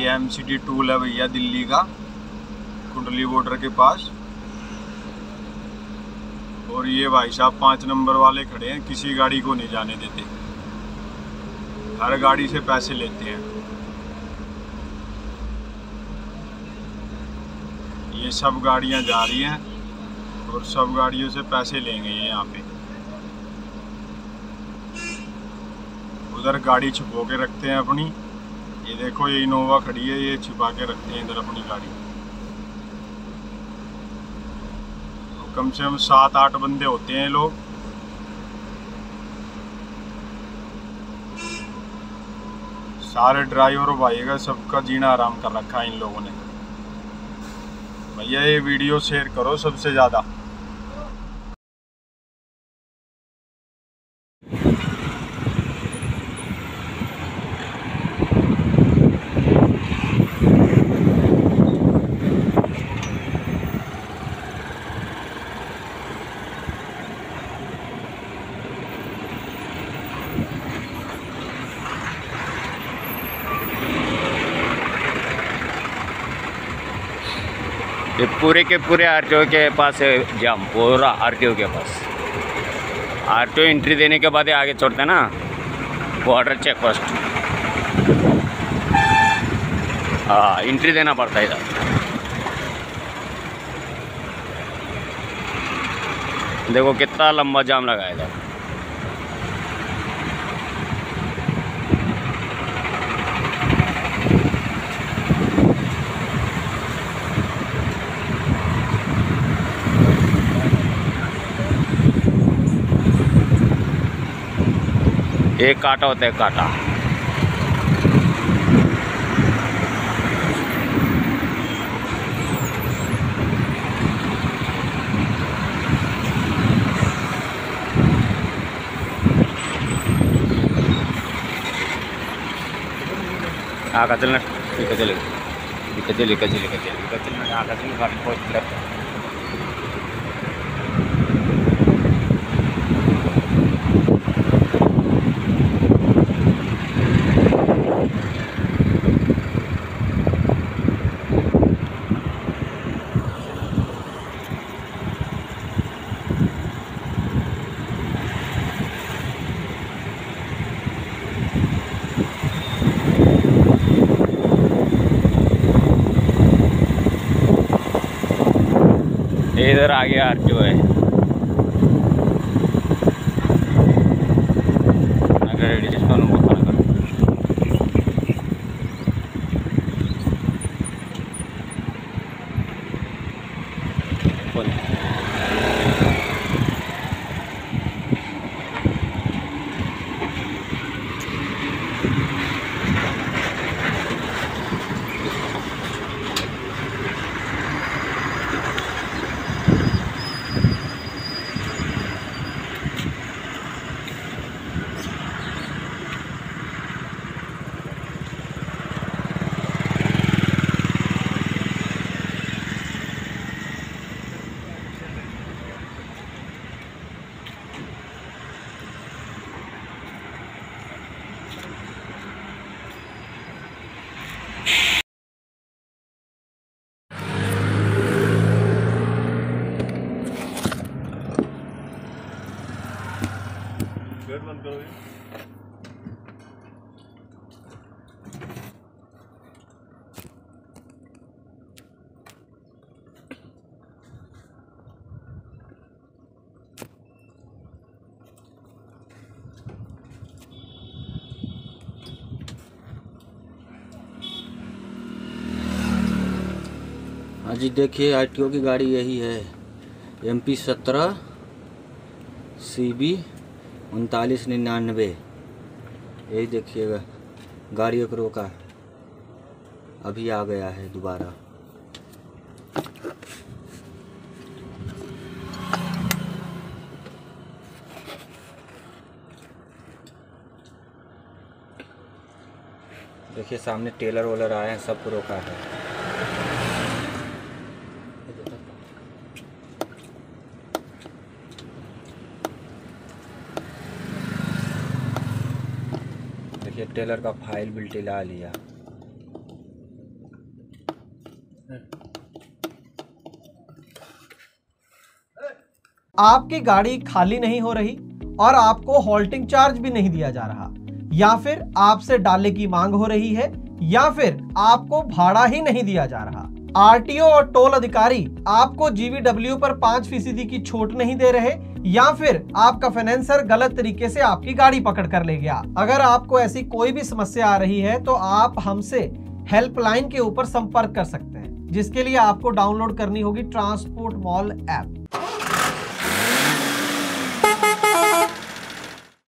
ये MCD tool है भैया, दिल्ली का, कुंडली बॉर्डर के पास। और ये भाई साहब 5 नंबर वाले खड़े हैं, किसी गाड़ी को नहीं जाने देते, हर गाड़ी से पैसे लेते हैं। ये सब गाड़ियां जा रही हैं और सब गाड़ियों से पैसे लेंगे ये यहाँ पे। उधर गाड़ी छुपो के रखते हैं अपनी, ये देखो ये इनोवा खड़ी है, ये छुपा के रखते हैं इधर अपनी गाड़ी। तो कम से कम 7-8 बंदे होते हैं लोग। सारे ड्राइवर भाई का सबका जीना आराम कर रखा है इन लोगों ने। भैया ये वीडियो शेयर करो सबसे ज़्यादा। ये पूरे के पूरे आरटीओ के पास है जाम, पूरा आरटीओ के पास। आरटीओ एंट्री देने के बाद आगे छोड़ते हैं ना, बॉर्डर चेक पोस्ट। हाँ, एंट्री देना पड़ता है इधर। देखो कितना लंबा जाम लगा है इधर। एक कांटा होता है, कांटा। आका चलना, इका चले, इका चले, इका चले, इका चले, इका चलना, आका चलना, गाड़ी पहुंच लेफ्ट। इधर आगे आरटीओ है। अगर रेडी जिसको गेट बंद करो। हाँ जी, देखिए आरटीओ की गाड़ी यही है, MP 17 CB 3999। यही देखिएगा, गाड़ियों को रोका, अभी आ गया है दोबारा। देखिए सामने टेलर वोलर आए हैं, सबको रोका है। देखिए टेलर का फाइल बिल्टी ला लिया। आपकी गाड़ी खाली नहीं हो रही और आपको हॉल्टिंग चार्ज भी नहीं दिया जा रहा, या फिर आपसे डालने की मांग हो रही है, या फिर आपको भाड़ा ही नहीं दिया जा रहा। आरटीओ और टोल अधिकारी आपको जीवीडब्ल्यू पर 5% की छूट नहीं दे रहे, या फिर आपका फाइनेंसर गलत तरीके से आपकी गाड़ी पकड़ कर ले गया। अगर आपको ऐसी कोई भी समस्या आ रही है तो आप हमसे हेल्पलाइन के ऊपर संपर्क कर सकते हैं, जिसके लिए आपको डाउनलोड करनी होगी ट्रांसपोर्ट मॉल ऐप।